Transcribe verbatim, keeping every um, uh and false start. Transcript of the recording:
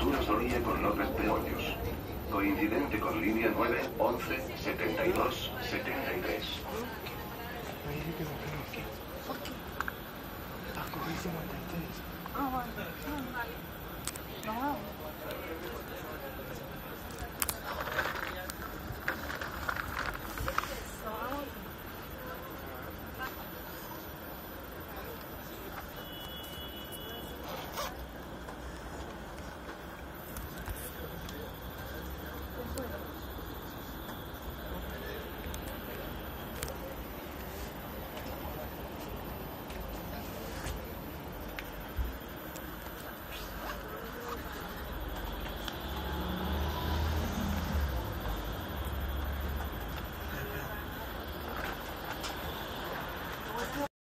Arturo Soria con López P. Hoyos. Coincidente con línea nueve, once, setenta y dos, setenta y tres. Me dije que sacaron aquí. ¿Por qué? A coger cincuenta y tres. Ah, bueno. Vale. No.